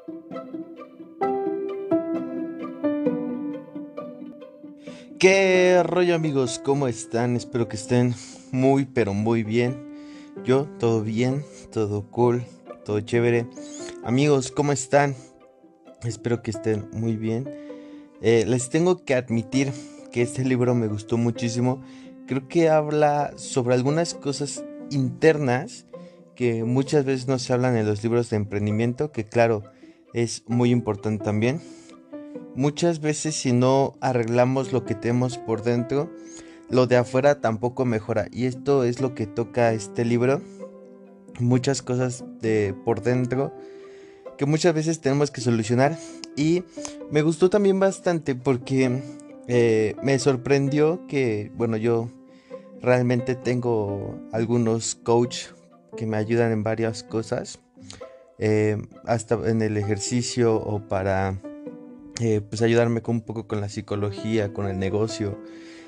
¿Qué rollo, amigos? ¿Cómo están? Espero que estén muy pero muy bien. Yo todo bien, todo cool, todo chévere. Amigos, ¿cómo están? Espero que estén muy bien. Les tengo que admitir que este libro me gustó muchísimo. Creo que habla sobre algunas cosas internas que muchas veces no se hablan en los libros de emprendimiento, que claro, es muy importante también. Muchas veces si no arreglamos lo que tenemos por dentro, lo de afuera tampoco mejora. Y esto es lo que toca este libro. Muchas cosas de por dentro que muchas veces tenemos que solucionar. Y me gustó también bastante porque me sorprendió que, bueno, yo realmente tengo algunos coach que me ayudan en varias cosas. Hasta en el ejercicio o para pues ayudarme un poco con la psicología, con el negocio.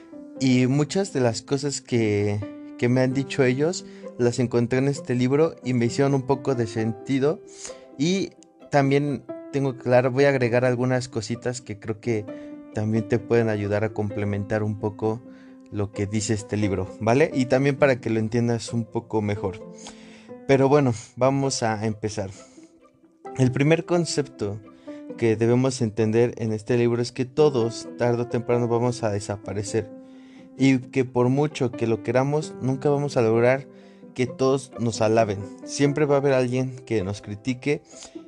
Y muchas de las cosas que me han dicho ellos las encontré en este libro y me hicieron un poco de sentido. Y también tengo claro, voy a agregar algunas cositas que creo que también te pueden ayudar a complementar un poco lo que dice este libro, ¿vale? Y también para que lo entiendas un poco mejor. Pero bueno, vamos a empezar. El primer concepto que debemos entender en este libro es que todos, tarde o temprano, vamos a desaparecer. Y que por mucho que lo queramos, nunca vamos a lograr que todos nos alaben. Siempre va a haber alguien que nos critique.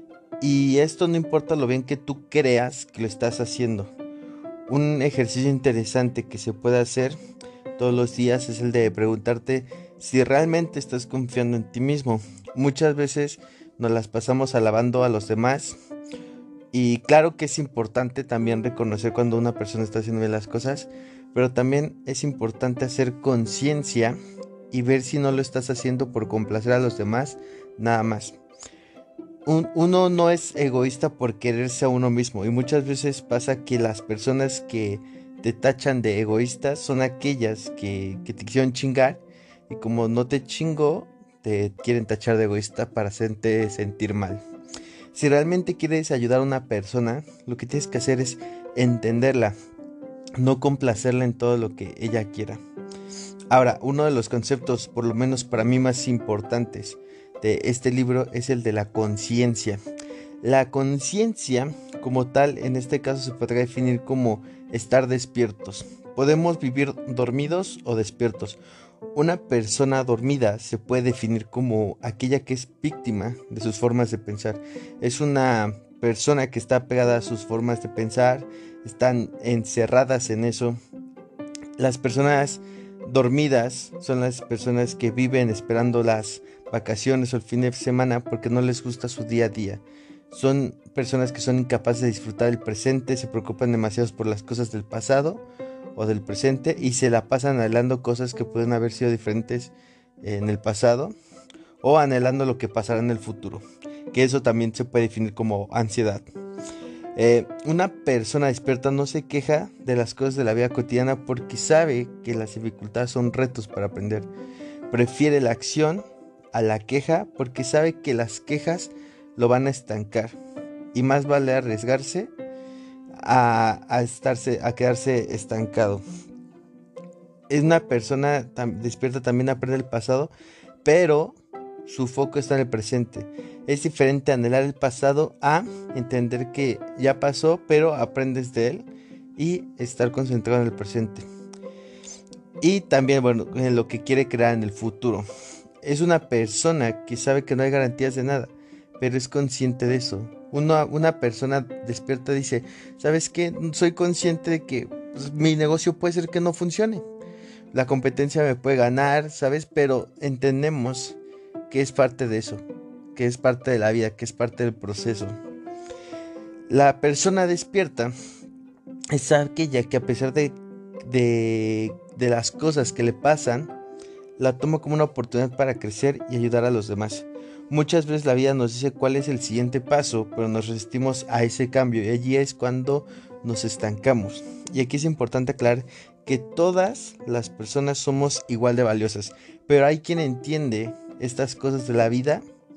Y esto no importa lo bien que tú creas que lo estás haciendo. Un ejercicio interesante que se puede hacer todos los días es el de preguntarte si realmente estás confiando en ti mismo. Muchas veces nos las pasamos alabando a los demás. Y claro que es importante también reconocer cuando una persona está haciendo bien las cosas, pero también es importante hacer conciencia y ver si no lo estás haciendo por complacer a los demás, nada más. Uno no es egoísta por quererse a uno mismo, y muchas veces pasa que las personas que te tachan de egoísta son aquellas que te quisieron chingar, y como no te chingó, te quieren tachar de egoísta para hacerte sentir mal. Si realmente quieres ayudar a una persona, lo que tienes que hacer es entenderla, no complacerla en todo lo que ella quiera. Ahora, uno de los conceptos, por lo menos para mí, más importantes de este libro es el de la conciencia. La conciencia, como tal, en este caso se podría definir como estar despiertos. Podemos vivir dormidos o despiertos. Una persona dormida se puede definir como aquella que es víctima de sus formas de pensar. Es una persona que está pegada a sus formas de pensar, están encerradas en eso. Las personas dormidas son las personas que viven esperando las vacaciones o el fin de semana porque no les gusta su día a día. Son personas que son incapaces de disfrutar el presente, se preocupan demasiado por las cosas del pasado o del presente y se la pasan anhelando cosas que pueden haber sido diferentes en el pasado o anhelando lo que pasará en el futuro, que eso también se puede definir como ansiedad. Una persona despierta no se queja de las cosas de la vida cotidiana porque sabe que las dificultades son retos para aprender. Prefiere la acción a la queja porque sabe que las quejas lo van a estancar y más vale arriesgarse a quedarse estancado. Es una persona despierta, también aprende el pasado, pero su foco está en el presente. Es diferente anhelar el pasado a entender que ya pasó, pero aprendes de él y estar concentrado en el presente. Y también, bueno, en lo que quiere crear en el futuro. Es una persona que sabe que no hay garantías de nada, pero es consciente de eso. Una persona despierta dice, ¿sabes qué? Soy consciente de que pues, mi negocio puede ser que no funcione. La competencia me puede ganar, ¿sabes? Pero entendemos que es parte de eso, que es parte de la vida, que es parte del proceso. La persona despierta es aquella que a pesar de las cosas que le pasan, la toma como una oportunidad para crecer y ayudar a los demás. Muchas veces la vida nos dice cuál es el siguiente paso, pero nos resistimos a ese cambio y allí es cuando nos estancamos. Y aquí es importante aclarar que todas las personas somos igual de valiosas, pero hay quien entiende estas cosas de la vida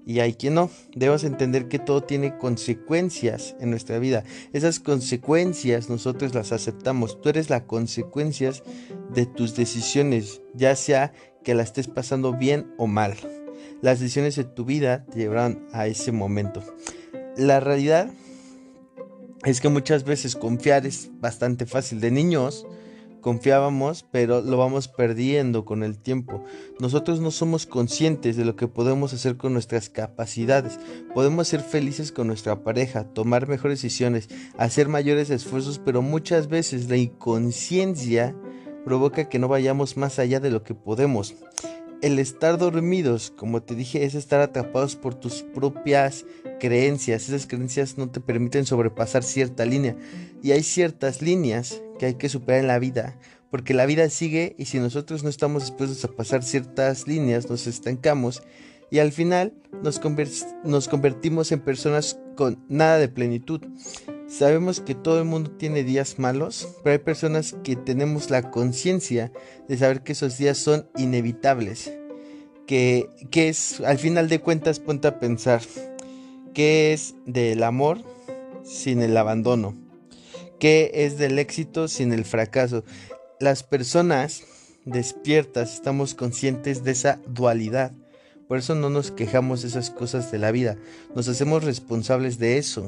y hay quien no. Debemos entender que todo tiene consecuencias en nuestra vida. Esas consecuencias nosotros las aceptamos. Tú eres la consecuencia de tus decisiones, ya sea que la estés pasando bien o mal. Las decisiones de tu vida te llevarán a ese momento. La realidad es que muchas veces confiar es bastante fácil. De niños confiábamos, pero lo vamos perdiendo con el tiempo. Nosotros no somos conscientes de lo que podemos hacer con nuestras capacidades. Podemos ser felices con nuestra pareja, tomar mejores decisiones, hacer mayores esfuerzos, pero muchas veces la inconsciencia provoca que no vayamos más allá de lo que podemos. El estar dormidos, como te dije, es estar atrapados por tus propias creencias. Esas creencias no te permiten sobrepasar cierta línea. Y hay ciertas líneas que hay que superar en la vida, porque la vida sigue y si nosotros no estamos dispuestos a pasar ciertas líneas, nos estancamos y al final nos convertimos en personas con nada de plenitud. Sabemos que todo el mundo tiene días malos, pero hay personas que tenemos la conciencia de saber que esos días son inevitables. Que es, al final de cuentas, ponte a pensar, ¿qué es del amor sin el abandono? ¿Qué es del éxito sin el fracaso? Las personas despiertas estamos conscientes de esa dualidad. Por eso no nos quejamos de esas cosas de la vida. Nos hacemos responsables de eso.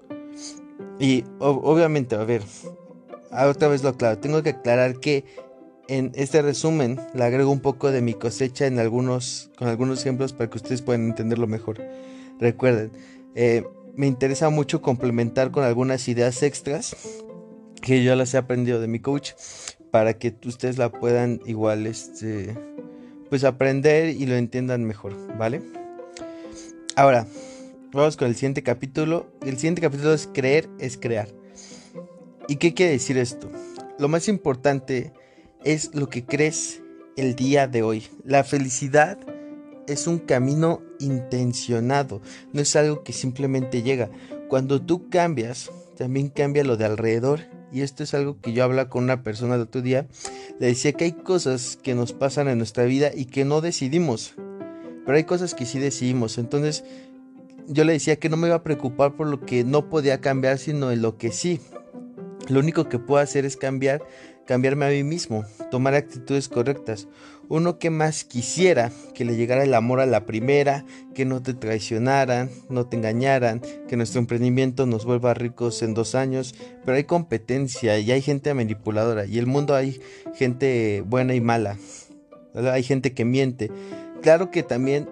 Y obviamente, a ver, otra vez lo aclaro. Tengo que aclarar que en este resumen le agrego un poco de mi cosecha con algunos ejemplos para que ustedes puedan entenderlo mejor. Recuerden, me interesa mucho complementar con algunas ideas extras que yo las he aprendido de mi coach para que ustedes la puedan igual pues aprender y lo entiendan mejor, ¿vale? Ahora, vamos con el siguiente capítulo. El siguiente capítulo es creer es crear. ¿Y qué quiere decir esto? Lo más importante es lo que crees el día de hoy. La felicidad es un camino intencionado, no es algo que simplemente llega. Cuando tú cambias, también cambia lo de alrededor. Y esto es algo que yo hablaba con una persona el otro día. Le decía que hay cosas que nos pasan en nuestra vida y que no decidimos, pero hay cosas que sí decidimos. Entonces yo le decía que no me iba a preocupar por lo que no podía cambiar, sino en lo que sí. Lo único que puedo hacer es cambiarme a mí mismo, tomar actitudes correctas. Uno que más quisiera que le llegara el amor a la primera, que no te traicionaran, no te engañaran, que nuestro emprendimiento nos vuelva ricos en 2 años, pero hay competencia y hay gente manipuladora y en el mundo hay gente buena y mala, ¿verdad? Hay gente que miente. Claro que también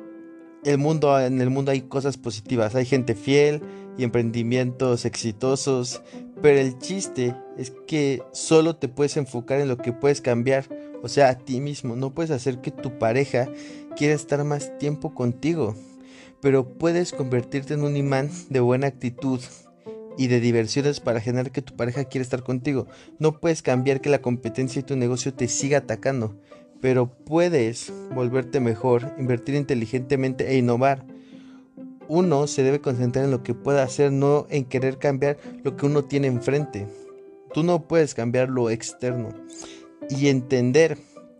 en el mundo hay cosas positivas, hay gente fiel y emprendimientos exitosos, pero el chiste es que solo te puedes enfocar en lo que puedes cambiar, o sea, a ti mismo. No puedes hacer que tu pareja quiera estar más tiempo contigo, pero puedes convertirte en un imán de buena actitud y de diversiones para generar que tu pareja quiera estar contigo. No puedes cambiar que la competencia y tu negocio te siga atacando, pero puedes volverte mejor, invertir inteligentemente e innovar. Uno se debe concentrar en lo que puede hacer, no en querer cambiar lo que uno tiene enfrente. Tú no puedes cambiar lo externo. Y entender,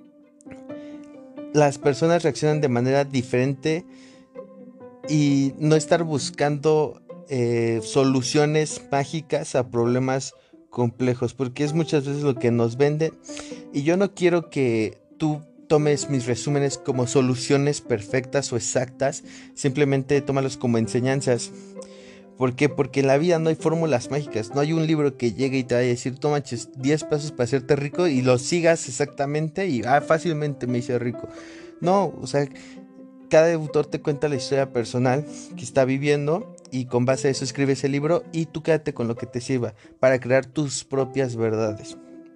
las personas reaccionan de manera diferente y no estar buscando soluciones mágicas a problemas complejos, porque es muchas veces lo que nos venden. Y yo no quiero que tú tomes mis resúmenes como soluciones perfectas o exactas, simplemente tómalos como enseñanzas. ¿Por qué? Porque en la vida no hay fórmulas mágicas, no hay un libro que llegue y te vaya a decir, toma 10 pasos para hacerte rico y lo sigas exactamente y fácilmente me hice rico. No, o sea, cada autor te cuenta la historia personal que está viviendo y con base a eso escribe ese libro y tú quédate con lo que te sirva para crear tus propias verdades.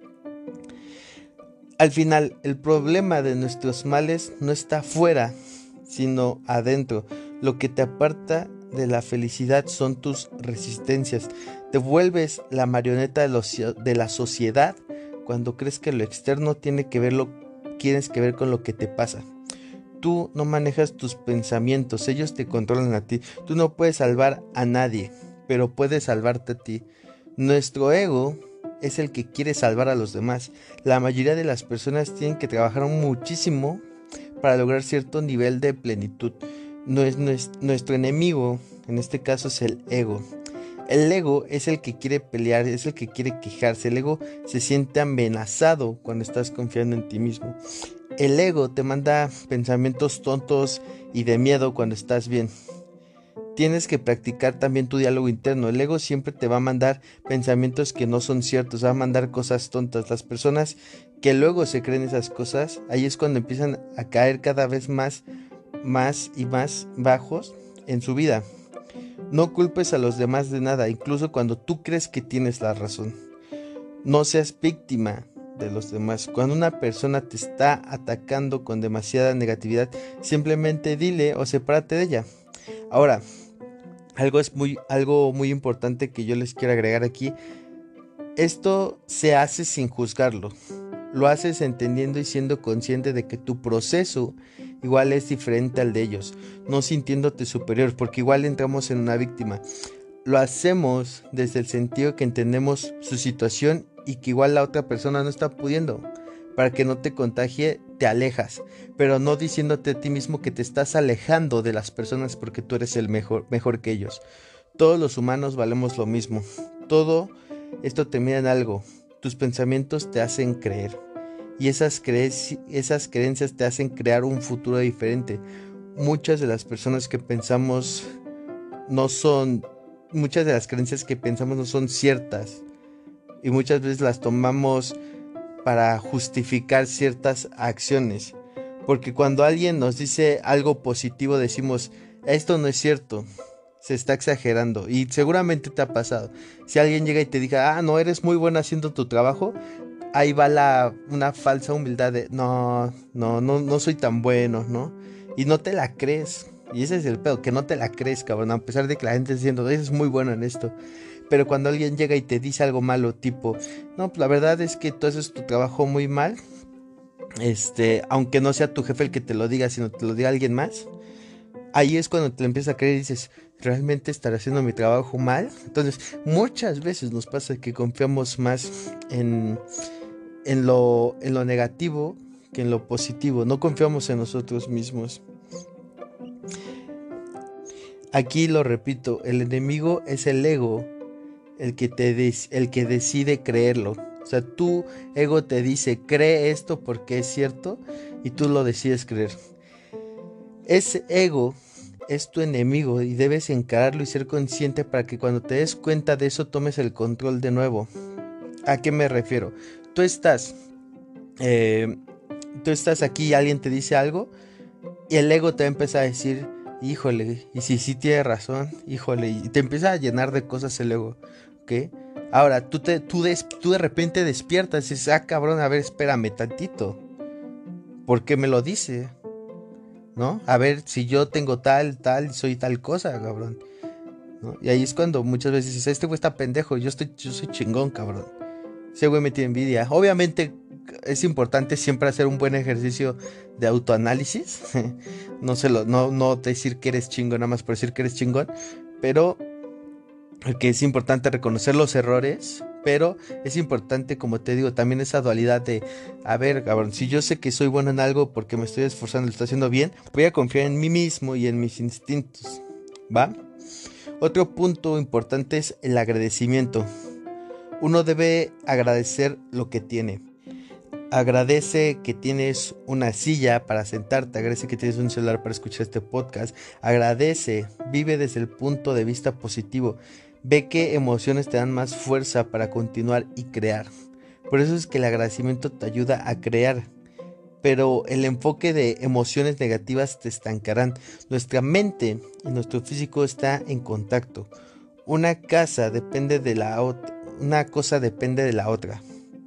Al final, el problema de nuestros males no está afuera, sino adentro. Lo que te aparta de la felicidad son tus resistencias. Te vuelves la marioneta de la sociedad cuando crees que lo externo tienes que ver con lo que te pasa. Tú no manejas tus pensamientos, ellos te controlan a ti. Tú no puedes salvar a nadie, pero puedes salvarte a ti. Nuestro ego es el que quiere salvar a los demás. La mayoría de las personas tienen que trabajar muchísimo para lograr cierto nivel de plenitud, Nuestro enemigo, en este caso, es el ego. El ego es el que quiere pelear, es el que quiere quejarse. El ego se siente amenazado cuando estás confiando en ti mismo. El ego te manda pensamientos tontos y de miedo cuando estás bien. Tienes que practicar también tu diálogo interno. El ego siempre te va a mandar pensamientos que no son ciertos, va a mandar cosas tontas. Las personas que luego se creen esas cosas, ahí es cuando empiezan a caer cada vez más y más bajos en su vida. No culpes a los demás de nada, incluso cuando tú crees que tienes la razón. No seas víctima de los demás. Cuando una persona te está atacando con demasiada negatividad, simplemente dile o sepárate de ella. Ahora, algo muy importante que yo les quiero agregar aquí. Esto se hace sin juzgarlo. Lo haces entendiendo y siendo consciente de que tu proceso igual es diferente al de ellos, no sintiéndote superior, porque igual entramos en una víctima. Lo hacemos desde el sentido que entendemos su situación y que igual la otra persona no está pudiendo. Para que no te contagie, te alejas, pero no diciéndote a ti mismo que te estás alejando de las personas porque tú eres el mejor que ellos. Todos los humanos valemos lo mismo. Todo esto termina en algo. Tus pensamientos te hacen creer. Y esas creencias te hacen crear un futuro diferente. Muchas de las personas que pensamos muchas de las creencias que pensamos no son ciertas. Y muchas veces las tomamos para justificar ciertas acciones. Porque cuando alguien nos dice algo positivo decimos, esto no es cierto, se está exagerando. Y seguramente te ha pasado. Si alguien llega y te diga, no, eres muy bueno haciendo tu trabajo, ahí va una falsa humildad de, no soy tan bueno, ¿no? Y no te la crees. Y ese es el pedo, que no te la crees, cabrón. A pesar de que la gente está diciendo, eres muy bueno en esto. Pero cuando alguien llega y te dice algo malo, tipo, no, pues la verdad es que tú haces tu trabajo muy mal, aunque no sea tu jefe el que te lo diga, sino te lo diga alguien más, ahí es cuando te lo empiezas a creer y dices, ¿realmente estaré haciendo mi trabajo mal? Entonces, muchas veces nos pasa que confiamos más en lo negativo que en lo positivo, no confiamos en nosotros mismos. Aquí lo repito, el enemigo es el ego, el que decide creerlo. O sea, tu ego te dice, cree esto porque es cierto, y tú lo decides creer. Ese ego es tu enemigo y debes encararlo y ser consciente para que cuando te des cuenta de eso tomes el control de nuevo. ¿A qué me refiero? Tú estás aquí y alguien te dice algo y el ego te va a empezar a decir, híjole, y si sí tiene razón, híjole, y te empieza a llenar de cosas el ego, ¿ok? Ahora, tú de repente despiertas y dices, cabrón, a ver, espérame tantito, ¿por qué me lo dice? ¿No? A ver, si yo tengo tal, soy tal cosa, cabrón, ¿no? Y ahí es cuando muchas veces dices, este güey está pendejo, yo soy chingón, cabrón. Ese güey me tiene envidia. Obviamente es importante siempre hacer un buen ejercicio de autoanálisis. No decir que eres chingón nada más por decir que eres chingón, pero que es importante reconocer los errores, pero es importante, como te digo, también esa dualidad de, a ver, cabrón, si yo sé que soy bueno en algo porque me estoy esforzando, lo estoy haciendo bien, voy a confiar en mí mismo y en mis instintos, ¿va? Otro punto importante es el agradecimiento. Uno debe agradecer lo que tiene. Agradece que tienes una silla para sentarte, agradece que tienes un celular para escuchar este podcast, agradece, vive desde el punto de vista positivo, ve qué emociones te dan más fuerza para continuar y crear. Por eso es que el agradecimiento te ayuda a crear, pero el enfoque de emociones negativas te estancarán. Nuestra mente y nuestro físico está en contacto. Una cosa depende de la otra.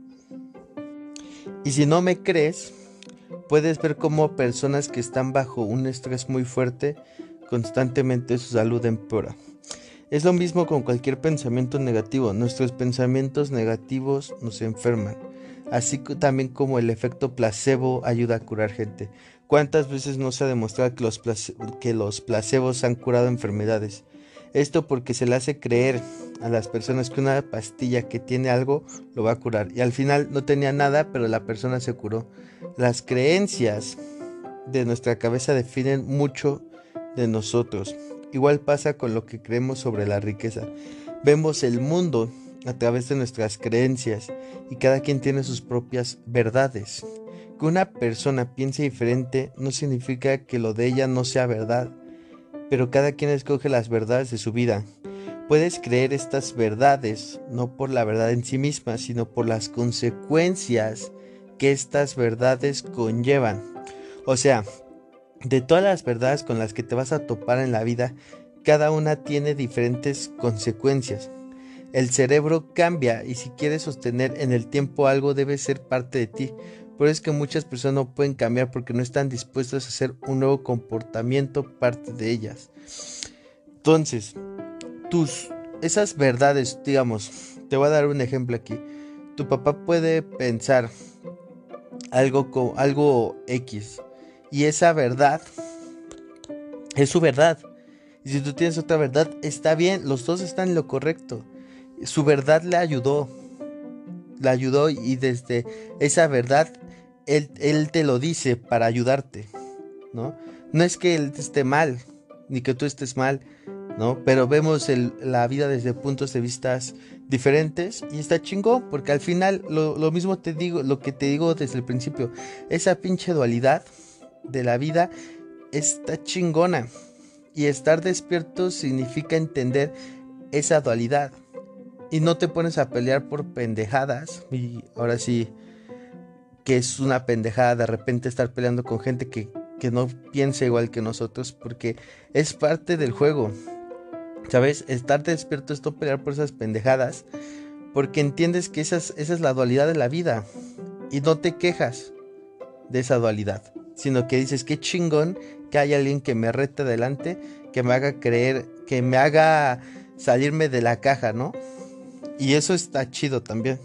Y si no me crees, puedes ver cómo personas que están bajo un estrés muy fuerte, constantemente su salud empeora. Es lo mismo con cualquier pensamiento negativo. Nuestros pensamientos negativos nos enferman. Así también como el efecto placebo ayuda a curar gente. ¿Cuántas veces no se ha demostrado que los placebos han curado enfermedades? Esto porque se le hace creer a las personas que una pastilla que tiene algo lo va a curar. Y al final no tenía nada, pero la persona se curó. Las creencias de nuestra cabeza definen mucho de nosotros. Igual pasa con lo que creemos sobre la riqueza. Vemos el mundo a través de nuestras creencias y cada quien tiene sus propias verdades. Que una persona piense diferente no significa que lo de ella no sea verdad, pero cada quien escoge las verdades de su vida. Puedes creer estas verdades no por la verdad en sí misma, sino por las consecuencias que estas verdades conllevan. O sea, de todas las verdades con las que te vas a topar en la vida, cada una tiene diferentes consecuencias. El cerebro cambia y si quieres sostener en el tiempo algo debe ser parte de ti. Por eso es que muchas personas no pueden cambiar porque no están dispuestas a hacer un nuevo comportamiento parte de ellas. Entonces, esas verdades, digamos, te voy a dar un ejemplo aquí. Tu papá puede pensar algo X y esa verdad es su verdad. Y si tú tienes otra verdad, está bien, los dos están en lo correcto. Su verdad le ayudó y desde esa verdad él te lo dice para ayudarte, ¿no? No es que él esté mal, ni que tú estés mal, ¿no? Pero vemos la vida desde puntos de vista diferentes y está chingón, porque al final lo mismo te digo, lo que te digo desde el principio, esa pinche dualidad de la vida está chingona y estar despierto significa entender esa dualidad y no te pones a pelear por pendejadas. Y ahora sí que es una pendejada de repente estar peleando con gente que no piensa igual que nosotros, porque es parte del juego, ¿sabes? Estar despierto es no pelear por esas pendejadas, porque entiendes que esa es la dualidad de la vida y no te quejas de esa dualidad, sino que dices qué chingón que hay alguien que me rete adelante, que me haga creer, que me haga salirme de la caja, ¿no? Y eso está chido también.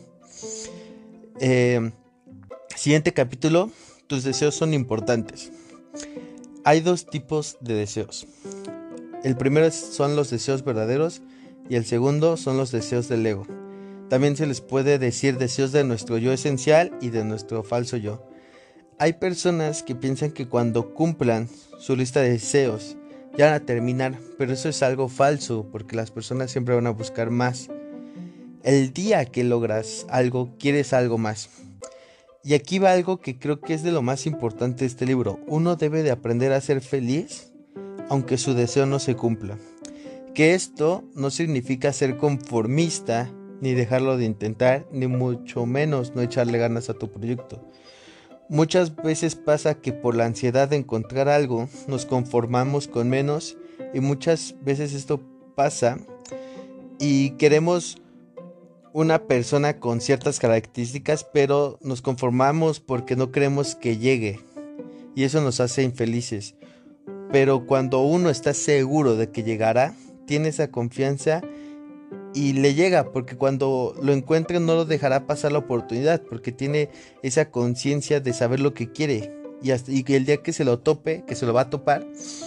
Siguiente capítulo, tus deseos son importantes. Hay dos tipos de deseos. El primero son los deseos verdaderos y el segundo son los deseos del ego. También se les puede decir deseos de nuestro yo esencial y de nuestro falso yo. Hay personas que piensan que cuando cumplan su lista de deseos ya van a terminar, pero eso es algo falso porque las personas siempre van a buscar más. El día que logras algo, quieres algo más. Y aquí va algo que creo que es de lo más importante de este libro. Uno debe de aprender a ser feliz aunque su deseo no se cumpla. Que esto no significa ser conformista, ni dejarlo de intentar, ni mucho menos no echarle ganas a tu proyecto. Muchas veces pasa que por la ansiedad de encontrar algo nos conformamos con menos y muchas veces esto pasa y queremos una persona con ciertas características, pero nos conformamos porque no queremos que llegue y eso nos hace infelices. Pero cuando uno está seguro de que llegará, tiene esa confianza y le llega, porque cuando lo encuentre no lo dejará pasar la oportunidad, porque tiene esa conciencia de saber lo que quiere y que el día que se lo tope, que se lo va a topar,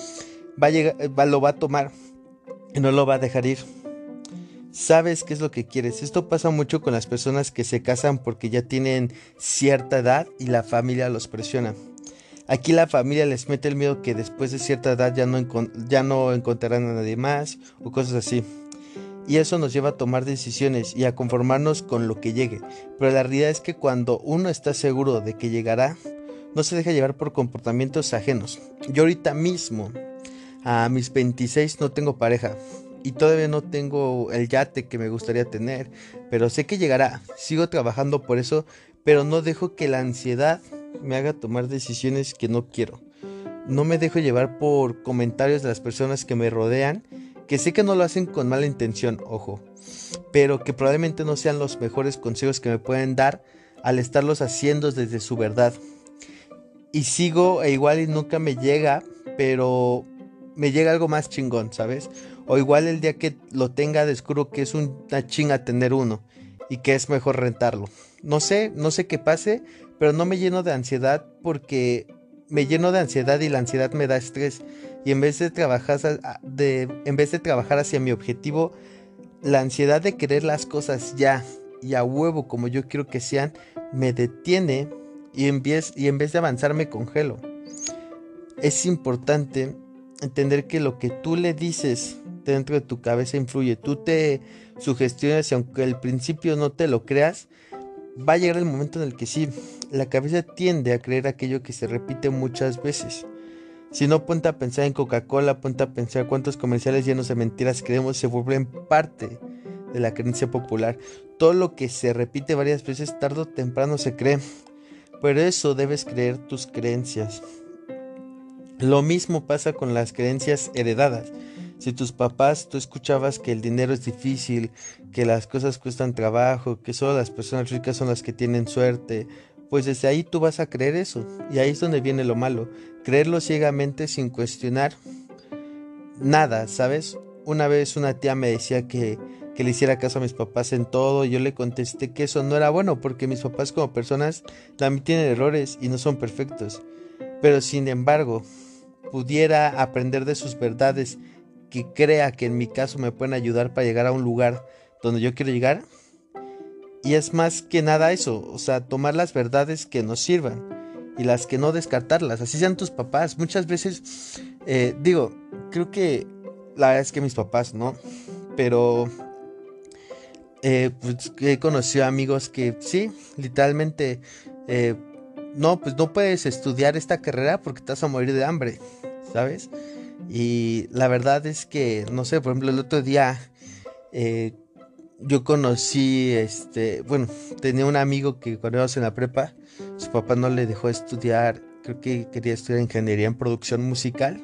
lo va a tomar y no lo va a dejar ir. Sabes qué es lo que quieres. Esto pasa mucho con las personas que se casan porque ya tienen cierta edad y la familia los presiona. Aquí la familia les mete el miedo que después de cierta edad ya no encontrarán a nadie más o cosas así. Y eso nos lleva a tomar decisiones y a conformarnos con lo que llegue. Pero la realidad es que cuando uno está seguro de que llegará, no se deja llevar por comportamientos ajenos. Yo ahorita mismo, a mis 26, no tengo pareja. Y todavía no tengo el yate que me gustaría tener. Pero sé que llegará. Sigo trabajando por eso, pero no dejo que la ansiedad me haga tomar decisiones que no quiero. No me dejo llevar por comentarios de las personas que me rodean, que sé que no lo hacen con mala intención, ojo, pero que probablemente no sean los mejores consejos que me pueden dar al estarlos haciendo desde su verdad. Y sigo igual y nunca me llega, pero me llega algo más chingón, ¿sabes? O igual el día que lo tenga descubro que es una chinga tener uno y que es mejor rentarlo. No sé qué pase, pero no me lleno de ansiedad porque me lleno de ansiedad y la ansiedad me da estrés. Y en vez de trabajar hacia mi objetivo, la ansiedad de querer las cosas ya y a huevo como yo quiero que sean, me detiene y en vez de avanzar me congelo. Es importante entender que lo que tú le dices dentro de tu cabeza influye. Tú te sugestionas y aunque al principio no te lo creas, va a llegar el momento en el que sí, la cabeza tiende a creer aquello que se repite muchas veces. Si no, ponte a pensar en Coca-Cola, ponte a pensar cuántos comerciales llenos de mentiras creemos se vuelven parte de la creencia popular. Todo lo que se repite varias veces tarde o temprano se cree. Por eso debes creer tus creencias. Lo mismo pasa con las creencias heredadas. Si tus papás, tú escuchabas que el dinero es difícil, que las cosas cuestan trabajo, que solo las personas ricas son las que tienen suerte, pues desde ahí tú vas a creer eso. Y ahí es donde viene lo malo. Creerlo ciegamente sin cuestionar nada, ¿sabes? Una vez una tía me decía que le hiciera caso a mis papás en todo y yo le contesté que eso no era bueno porque mis papás como personas también tienen errores y no son perfectos. Pero sin embargo, pudiera aprender de sus verdades que crea que en mi caso me pueden ayudar para llegar a un lugar donde yo quiero llegar. Y es más que nada eso, o sea, tomar las verdades que nos sirvan y las que no descartarlas, así sean tus papás. Muchas veces, creo que la verdad es que mis papás, ¿no? Pero pues he conocido amigos que sí, literalmente, no, pues no puedes estudiar esta carrera porque te vas a morir de hambre, ¿sabes? Y la verdad es que, no sé, por ejemplo, el otro día eh, yo conocí, tenía un amigo que cuando íbamos en la prepa, su papá no le dejó estudiar, creo que quería estudiar ingeniería en producción musical.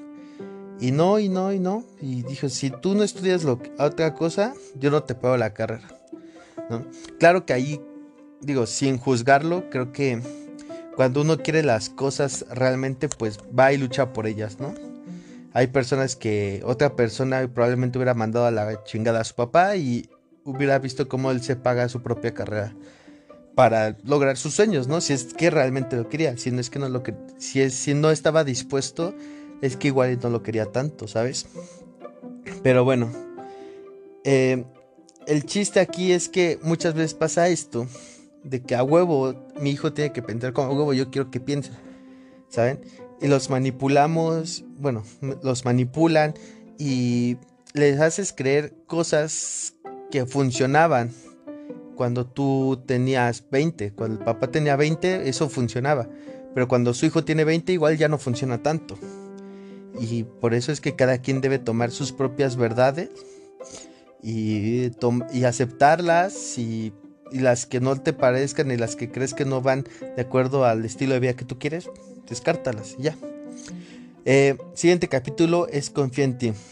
Y dijo, si tú no estudias otra cosa, yo no te pago la carrera, ¿no? Claro que ahí, digo, sin juzgarlo, creo que cuando uno quiere las cosas realmente, pues va y lucha por ellas, ¿no? Hay personas que otra persona probablemente hubiera mandado a la chingada a su papá y hubiera visto cómo él se paga su propia carrera para lograr sus sueños, ¿no? Si es que realmente lo quería, si no es que no lo que si no estaba dispuesto, es que igual no lo quería tanto, ¿sabes? Pero bueno, eh, el chiste aquí es que muchas veces pasa esto, de que a huevo mi hijo tiene que pensar como a huevo yo quiero que piense, ¿saben? Y los manipulamos, bueno, los manipulan y les haces creer cosas que funcionaban cuando tú tenías 20, cuando el papá tenía 20, eso funcionaba, pero cuando su hijo tiene 20 igual ya no funciona tanto. Y por eso es que cada quien debe tomar sus propias verdades y aceptarlas y las que no te parezcan y las que crees que no van de acuerdo al estilo de vida que tú quieres, descártalas y ya. Siguiente capítulo es Confía en ti.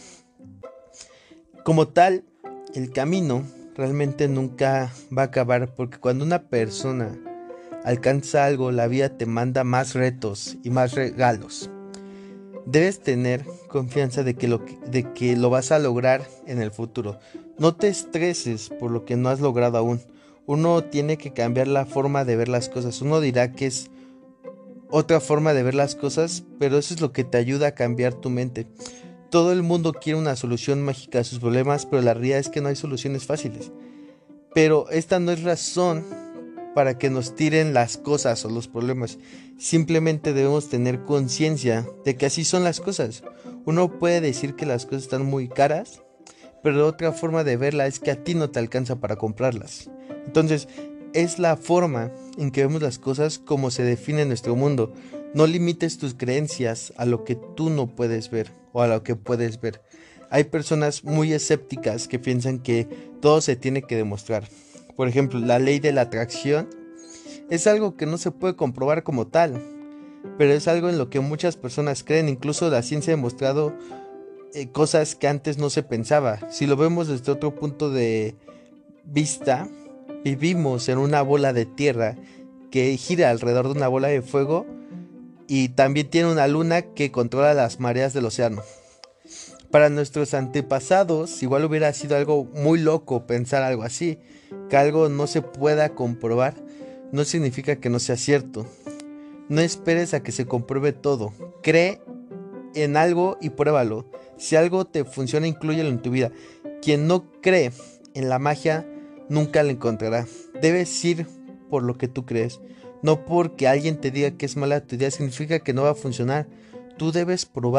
Como tal, el camino realmente nunca va a acabar porque cuando una persona alcanza algo, la vida te manda más retos y más regalos. Debes tener confianza de que lo vas a lograr en el futuro. No te estreses por lo que no has logrado aún. Uno tiene que cambiar la forma de ver las cosas. Uno dirá que es otra forma de ver las cosas, pero eso es lo que te ayuda a cambiar tu mente. Todo el mundo quiere una solución mágica a sus problemas, pero la realidad es que no hay soluciones fáciles. Pero esta no es razón para que nos tiren las cosas o los problemas. Simplemente debemos tener conciencia de que así son las cosas. Uno puede decir que las cosas están muy caras, pero otra forma de verla es que a ti no te alcanza para comprarlas. Entonces, es la forma en que vemos las cosas como se define en nuestro mundo. No limites tus creencias a lo que tú no puedes ver o a lo que puedes ver. Hay personas muy escépticas que piensan que todo se tiene que demostrar. Por ejemplo, la ley de la atracción es algo que no se puede comprobar como tal, pero es algo en lo que muchas personas creen. Incluso la ciencia ha demostrado cosas que antes no se pensaba. Si lo vemos desde otro punto de vista, vivimos en una bola de tierra que gira alrededor de una bola de fuego y también tiene una luna que controla las mareas del océano. Para nuestros antepasados igual hubiera sido algo muy loco pensar algo así. Que algo no se pueda comprobar no significa que no sea cierto. No esperes a que se compruebe todo. Cree en algo y pruébalo. Si algo te funciona, inclúyelo en tu vida. Quien no cree en la magia nunca la encontrará. Debes ir por lo que tú crees. No porque alguien te diga que es mala tu idea significa que no va a funcionar. Tú debes probar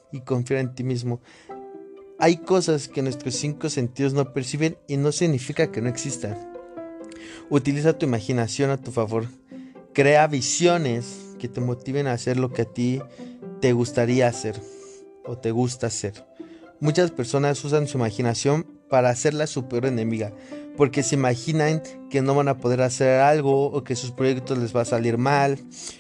y confiar en ti mismo. Hay cosas que nuestros 5 sentidos no perciben y no significa que no existan. Utiliza tu imaginación a tu favor. Crea visiones que te motiven a hacer lo que a ti te gustaría hacer o te gusta hacer. Muchas personas usan su imaginación para hacerla su peor enemiga, porque se imaginan que no van a poder hacer algo o que sus proyectos les va a salir mal.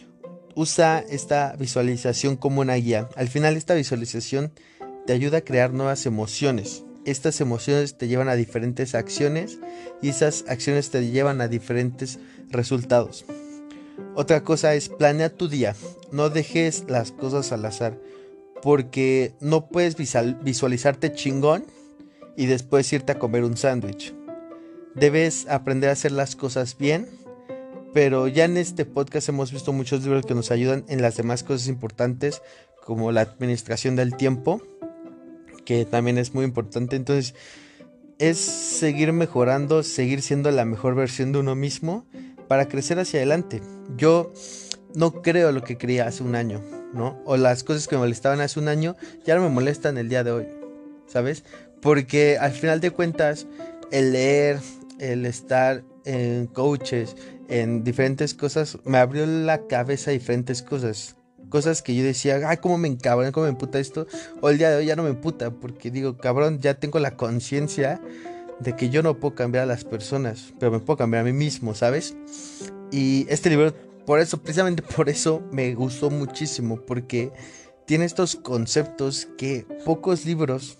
Usa esta visualización como una guía. Al final, esta visualización te ayuda a crear nuevas emociones. Estas emociones te llevan a diferentes acciones y esas acciones te llevan a diferentes resultados. Otra cosa es planea tu día. No dejes las cosas al azar, porque no puedes visualizarte chingón y después irte a comer un sándwich. Debes aprender a hacer las cosas bien, pero ya en este podcast hemos visto muchos libros que nos ayudan en las demás cosas importantes, como la administración del tiempo, que también es muy importante. Entonces es seguir mejorando, seguir siendo la mejor versión de uno mismo para crecer hacia adelante. Yo no creo lo que creía hace un año, ¿no? O las cosas que me molestaban hace un año ya no me molestan el día de hoy, ¿sabes? Porque al final de cuentas, el leer, el estar en coaches, en diferentes cosas, me abrió la cabeza a diferentes cosas. Cosas que yo decía, ay, cómo me encabrona, cómo me emputa esto. O el día de hoy ya no me emputa, porque digo, cabrón, ya tengo la conciencia de que yo no puedo cambiar a las personas, pero me puedo cambiar a mí mismo, ¿sabes? Y este libro, por eso, precisamente por eso me gustó muchísimo, porque tiene estos conceptos que pocos libros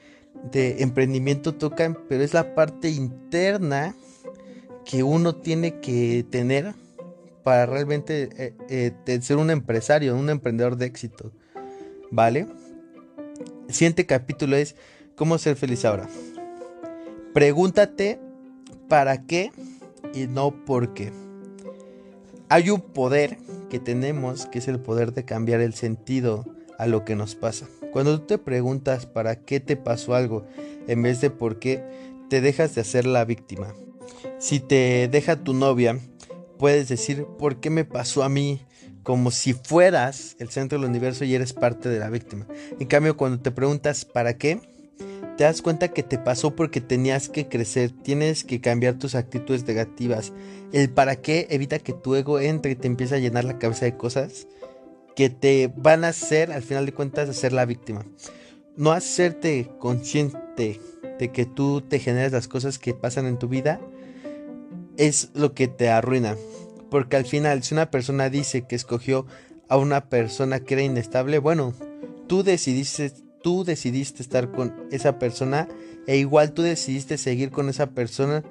de emprendimiento tocan, pero es la parte interna que uno tiene que tener para realmente ser un empresario, un emprendedor de éxito, ¿vale? El siguiente capítulo es cómo ser feliz ahora. Pregúntate para qué y no por qué. Hay un poder que tenemos, que es el poder de cambiar el sentido a lo que nos pasa. Cuando tú te preguntas para qué te pasó algo en vez de por qué, te dejas de hacer la víctima. Si te deja tu novia, puedes decir ¿por qué me pasó a mí? Como si fueras el centro del universo y eres parte de la víctima. En cambio, cuando te preguntas ¿para qué?, te das cuenta que te pasó porque tenías que crecer, tienes que cambiar tus actitudes negativas. El para qué evita que tu ego entre y te empiece a llenar la cabeza de cosas que te van a hacer, al final de cuentas, hacer la víctima. No hacerte consciente de que tú te generas las cosas que pasan en tu vida es lo que te arruina. Porque al final, si una persona dice que escogió a una persona que era inestable, bueno, tú decidiste estar con esa persona e igual tú decidiste seguir con esa persona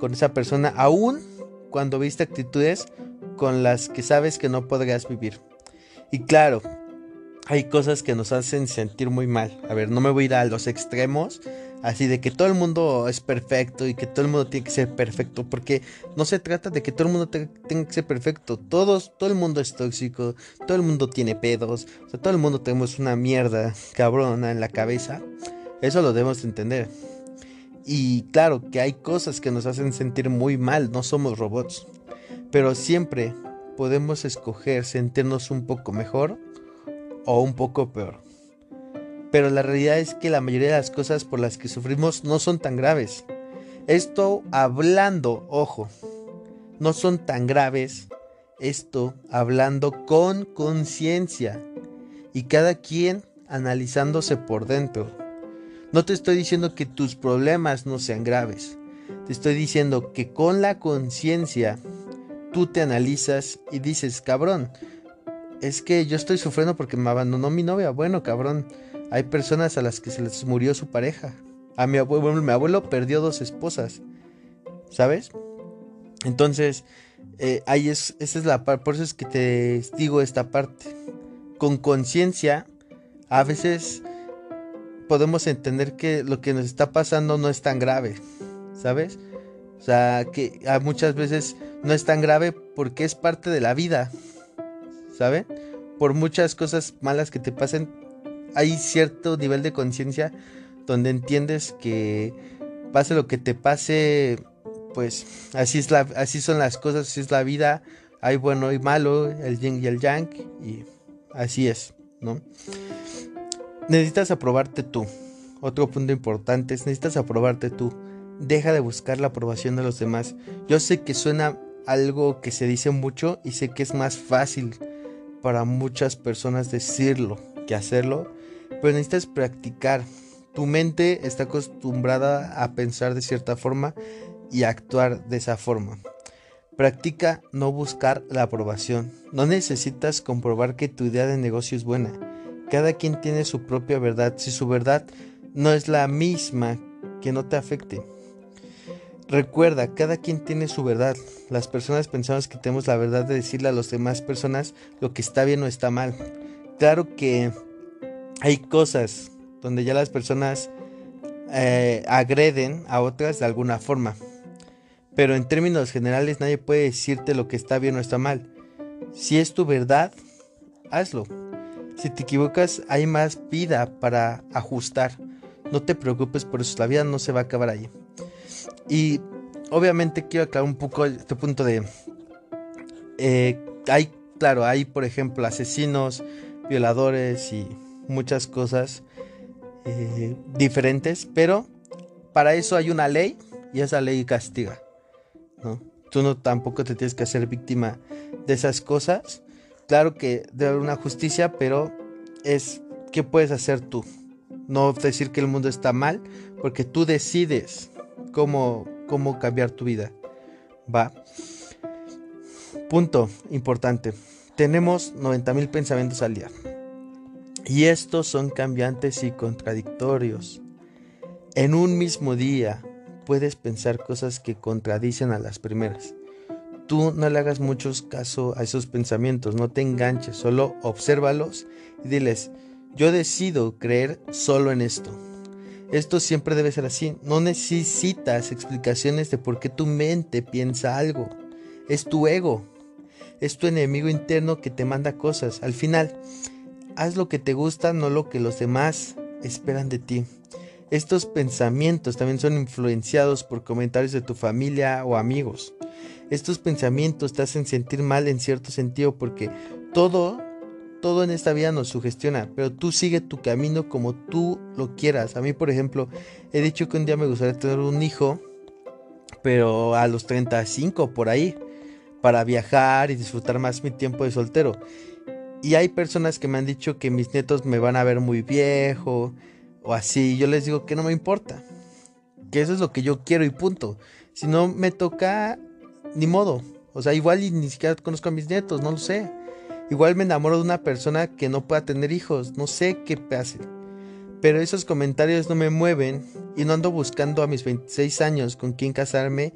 aún cuando viste actitudes con las que sabes que no podrías vivir. Y claro, hay cosas que nos hacen sentir muy mal. A ver, no me voy a ir a los extremos, así de que todo el mundo es perfecto y que todo el mundo tiene que ser perfecto, porque no se trata de que todo el mundo tenga que ser perfecto. Todo el mundo es tóxico, todo el mundo tiene pedos, o sea, todo el mundo tenemos una mierda cabrona en la cabeza. Eso lo debemos entender. Y claro que hay cosas que nos hacen sentir muy mal, no somos robots, pero siempre podemos escoger sentirnos un poco mejor o un poco peor. Pero la realidad es que la mayoría de las cosas por las que sufrimos no son tan graves. Esto hablando, ojo, no son tan graves. Esto hablando con conciencia y cada quien analizándose por dentro. No te estoy diciendo que tus problemas no sean graves. Te estoy diciendo que con la conciencia tú te analizas y dices, cabrón, es que yo estoy sufriendo porque me abandonó mi novia. Bueno, cabrón, hay personas a las que se les murió su pareja. A mi abuelo perdió 2 esposas, ¿sabes? Entonces, esa es la parte, por eso es que te digo esta parte. Con conciencia, a veces podemos entender que lo que nos está pasando no es tan grave, ¿sabes? O sea, que muchas veces no es tan grave porque es parte de la vida, ¿saben? Por muchas cosas malas que te pasen, hay cierto nivel de conciencia donde entiendes que pase lo que te pase, pues así son las cosas, así es la vida, hay bueno y malo, el yin y el yang, y así es, ¿no? Necesitas aprobarte tú. Otro punto importante es necesitas aprobarte tú. Deja de buscar la aprobación de los demás. Yo sé que suena algo que se dice mucho y sé que es más fácil para muchas personas decirlo que hacerlo, pero necesitas practicar. Tu mente está acostumbrada a pensar de cierta forma y a actuar de esa forma. Practica no buscar la aprobación. No necesitas comprobar que tu idea de negocio es buena. Cada quien tiene su propia verdad. Si su verdad no es la misma, que no te afecte. Recuerda, cada quien tiene su verdad. Las personas pensamos que tenemos la verdad de decirle a las demás personas lo que está bien o está mal. Claro que hay cosas donde ya las personas agreden a otras de alguna forma. Pero en términos generales nadie puede decirte lo que está bien o está mal. Si es tu verdad, hazlo. Si te equivocas, hay más vida para ajustar. No te preocupes por eso, la vida no se va a acabar ahí. Y obviamente quiero aclarar un poco este punto de... hay por ejemplo asesinos, violadores y muchas cosas diferentes, pero para eso hay una ley y esa ley castiga, ¿no? Tú no tampoco te tienes que hacer víctima de esas cosas. Claro que debe haber una justicia, pero es qué puedes hacer tú. No decir que el mundo está mal, porque tú decides cómo cambiar tu vida. Va. Punto importante. Tenemos 90,000 pensamientos al día. Y estos son cambiantes y contradictorios. En un mismo día puedes pensar cosas que contradicen a las primeras. Tú no le hagas mucho caso a esos pensamientos, no te enganches, solo obsérvalos y diles, yo decido creer solo en esto. Esto siempre debe ser así, no necesitas explicaciones de por qué tu mente piensa algo. Es tu ego, es tu enemigo interno que te manda cosas. Al final, haz lo que te gusta, no lo que los demás esperan de ti. Estos pensamientos también son influenciados por comentarios de tu familia o amigos. Estos pensamientos te hacen sentir mal en cierto sentido porque todo en esta vida nos sugestiona, pero tú sigue tu camino como tú lo quieras. A mí, por ejemplo, he dicho que un día me gustaría tener un hijo, pero a los 35 por ahí, para viajar y disfrutar más mi tiempo de soltero. Y hay personas que me han dicho que mis nietos me van a ver muy viejo o así. Yo les digo que no me importa, que eso es lo que yo quiero y punto. Si no me toca, ni modo. O sea, igual y ni siquiera conozco a mis nietos, no lo sé. Igual me enamoro de una persona que no pueda tener hijos, no sé qué pase. Pero esos comentarios no me mueven y no ando buscando a mis 26 años con quién casarme.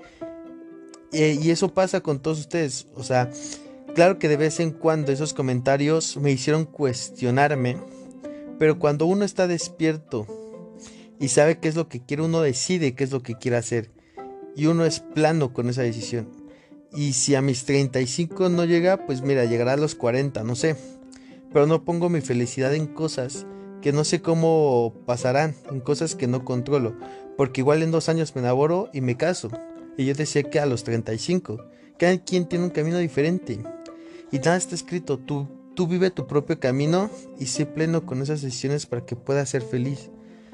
Y eso pasa con todos ustedes. O sea, claro que de vez en cuando esos comentarios me hicieron cuestionarme. Pero cuando uno está despierto y sabe qué es lo que quiere, uno decide qué es lo que quiere hacer. Y uno es plano con esa decisión. Y si a mis 35 no llega, pues mira, llegará a los 40, no sé. Pero no pongo mi felicidad en cosas que no sé cómo pasarán, en cosas que no controlo. Porque igual en 2 años me enamoro y me caso. Y yo decía que a los 35. Cada quien tiene un camino diferente. Y nada está escrito. Tú vive tu propio camino y sé pleno con esas decisiones para que puedas ser feliz.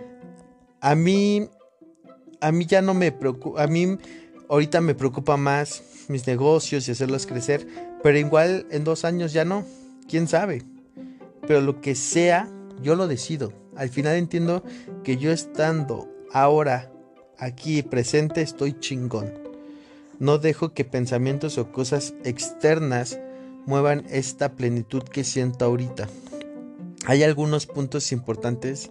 A mí ya no me preocupa. A mí ahorita me preocupa más mis negocios y hacerlos crecer. Pero igual en 2 años ya no. ¿Quién sabe? Pero lo que sea, yo lo decido. Al final entiendo que yo estando ahora aquí presente estoy chingón. No dejo que pensamientos o cosas externas muevan esta plenitud que siento ahorita. Hay algunos puntos importantes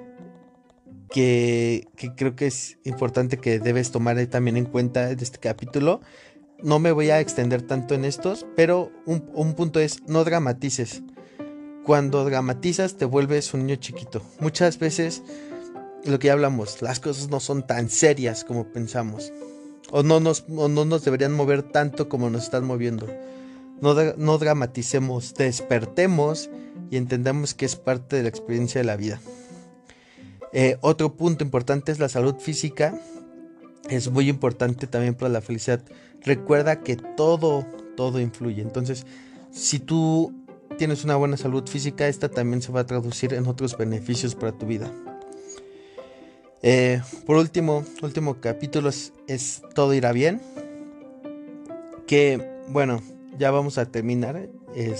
que creo que es importante que debes tomar también en cuenta de este capítulo. No me voy a extender tanto en estos, pero un punto es no dramatices. Cuando dramatizas te vuelves un niño chiquito. Muchas veces, lo que ya hablamos, las cosas no son tan serias como pensamos. O no nos deberían mover tanto como nos están moviendo. No dramaticemos, despertemos y entendamos que es parte de la experiencia de la vida. Otro punto importante es la salud física. Es muy importante también para la felicidad. Recuerda que todo influye. Entonces, si tú tienes una buena salud física, esta también se va a traducir en otros beneficios para tu vida. Por último capítulo es Todo irá bien. Que bueno, ya vamos a terminar.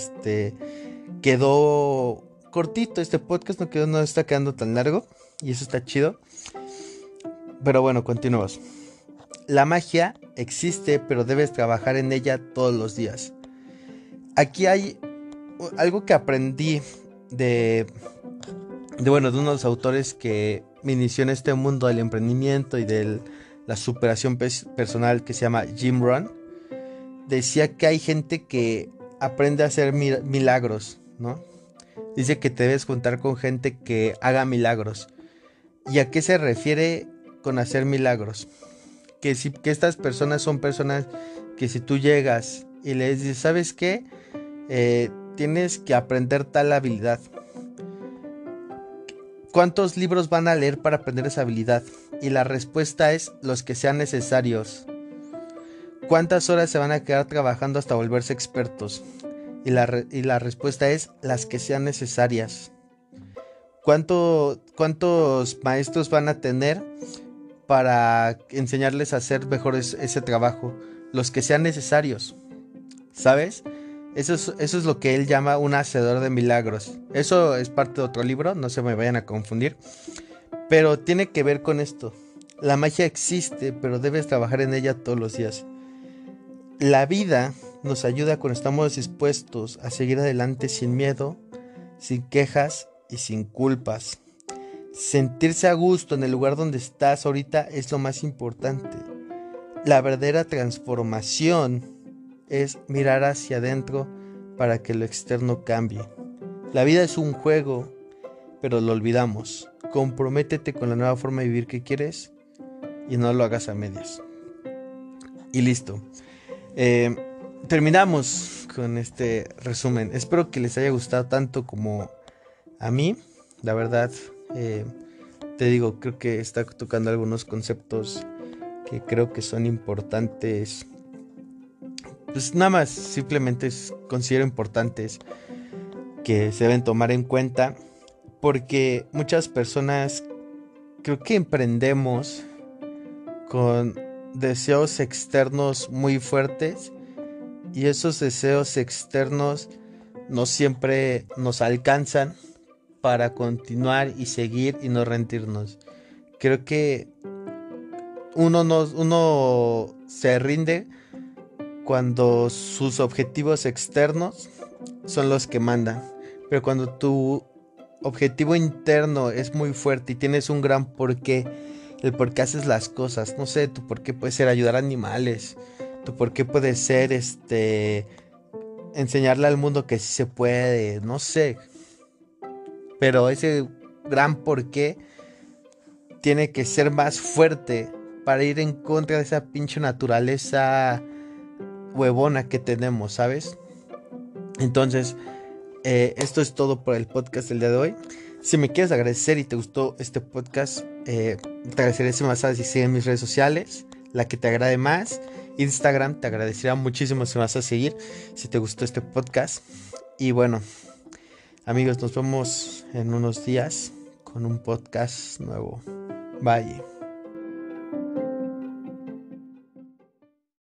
Quedó cortito este podcast, no está quedando tan largo. Y eso está chido. Pero bueno, continuamos. La magia existe, pero debes trabajar en ella todos los días. Aquí hay algo que aprendí de unos autores que me inició en este mundo del emprendimiento y de la superación personal, que se llama Jim Rohn. Decía que hay gente que aprende a hacer milagros, ¿no? Dice que te debes juntar con gente que haga milagros. ¿Y a qué se refiere con hacer milagros? Que estas personas son personas que si tú llegas y les dices, ¿sabes qué? Tienes que aprender tal habilidad. ¿Cuántos libros van a leer para aprender esa habilidad? Y la respuesta es los que sean necesarios. ¿Cuántas horas se van a quedar trabajando hasta volverse expertos? Y la respuesta es las que sean necesarias. ¿Cuántos maestros van a tener para enseñarles a hacer mejor ese trabajo? Los que sean necesarios. ¿Sabes? Eso es lo que él llama un hacedor de milagros. Eso es parte de otro libro, no se me vayan a confundir. Pero tiene que ver con esto. La magia existe, pero debes trabajar en ella todos los días. La vida nos ayuda cuando estamos dispuestos a seguir adelante sin miedo, sin quejas y sin culpas. Sentirse a gusto en el lugar donde estás ahorita es lo más importante. La verdadera transformación es mirar hacia adentro para que lo externo cambie. La vida es un juego, pero lo olvidamos. Comprométete con la nueva forma de vivir que quieres y no lo hagas a medias. Y listo. Terminamos con este resumen. Espero que les haya gustado tanto como a mí. La verdad, te digo, creo que está tocando algunos conceptos que creo que son importantes. Pues nada más, simplemente considero importantes que se deben tomar en cuenta, porque muchas personas creo que emprendemos con deseos externos muy fuertes y esos deseos externos no siempre nos alcanzan para continuar y seguir y no rendirnos. Creo que uno se rinde cuando sus objetivos externos son los que mandan. Pero cuando tu objetivo interno es muy fuerte y tienes un gran porqué, el por qué haces las cosas, no sé, tu por qué puede ser ayudar a animales, tu por qué puede ser enseñarle al mundo que sí se puede, no sé. Pero ese gran porqué tiene que ser más fuerte para ir en contra de esa pinche naturaleza huevona que tenemos, ¿sabes? Entonces, esto es todo por el podcast del día de hoy. Si me quieres agradecer y te gustó este podcast, te agradeceré si me vas a seguir en mis redes sociales, la que te agrade más. Instagram, te agradecería muchísimo si me vas a seguir, si te gustó este podcast. Y bueno, amigos, nos vemos en unos días con un podcast nuevo. Bye.